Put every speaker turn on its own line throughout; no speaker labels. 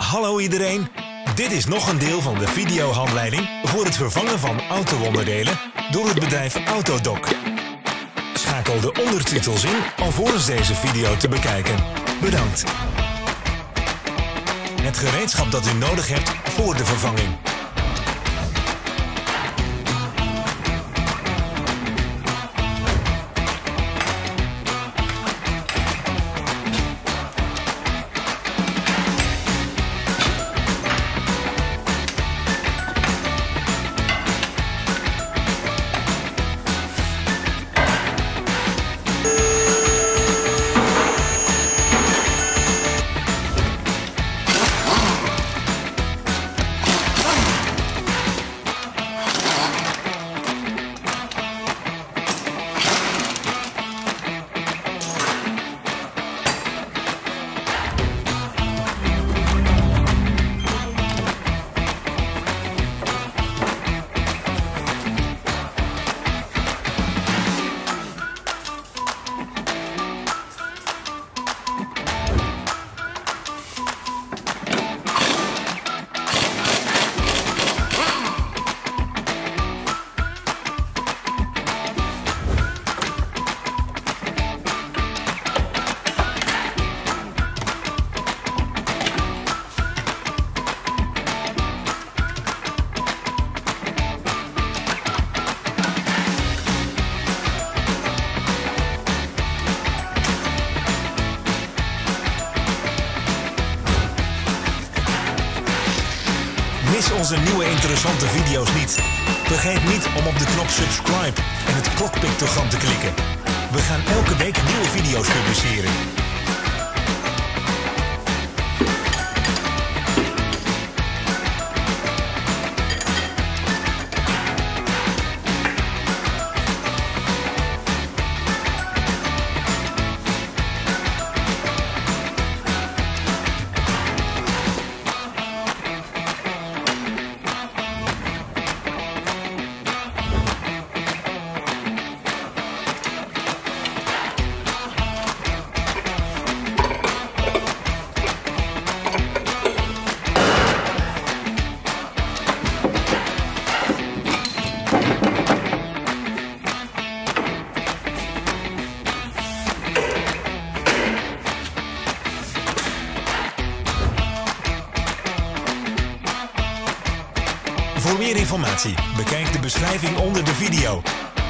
Hallo iedereen, dit is nog een deel van de videohandleiding voor het vervangen van auto-onderdelen door het bedrijf Autodoc. Schakel de ondertitels in alvorens deze video te bekijken. Bedankt. Het gereedschap dat u nodig hebt voor de vervanging. Mis onze nieuwe interessante video's niet. Vergeet niet om op de knop subscribe en het klokpictogram te klikken. We gaan elke week nieuwe video's publiceren. Voor meer informatie, bekijk de beschrijving onder de video.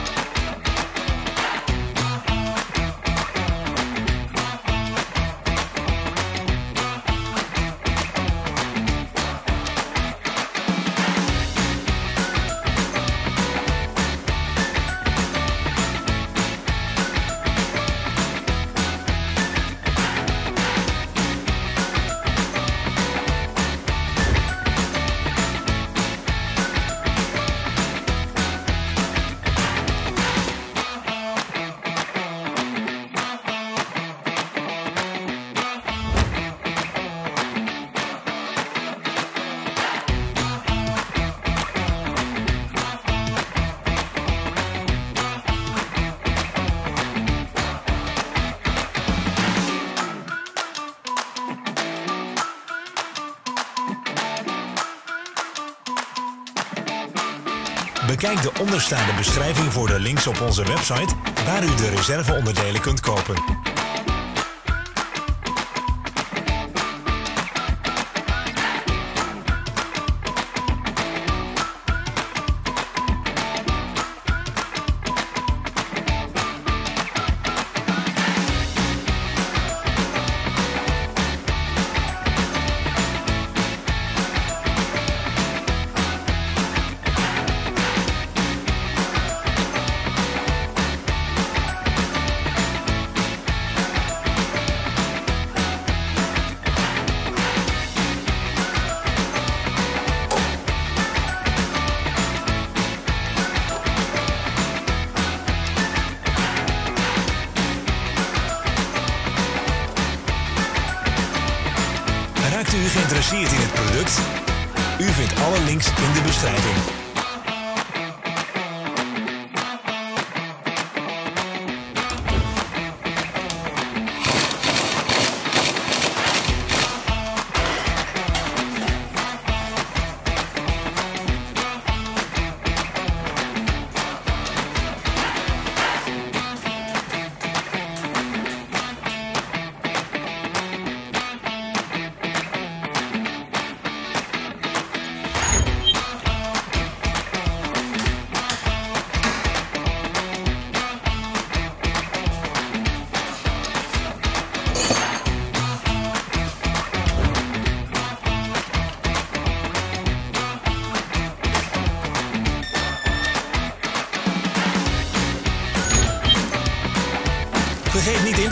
Bekijk de onderstaande beschrijving voor de links op onze website waar u de reserveonderdelen kunt kopen. Raakt u geïnteresseerd in het product? U vindt alle links in de beschrijving.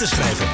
beschrijven.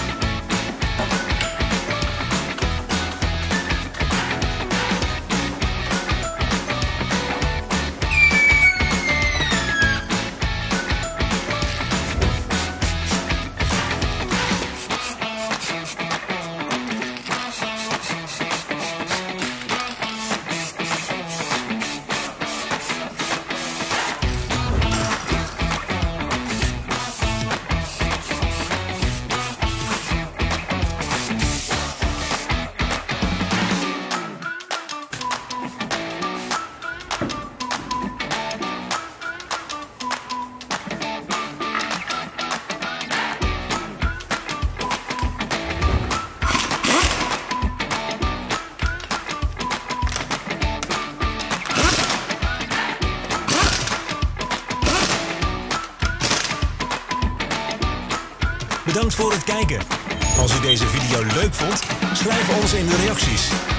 Bedankt voor het kijken. Als u deze video leuk vond, schrijf ons in de reacties.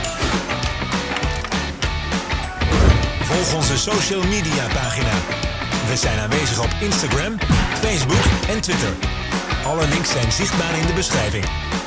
Volg onze social media pagina. We zijn aanwezig op Instagram, Facebook en Twitter. Alle links zijn zichtbaar in de beschrijving.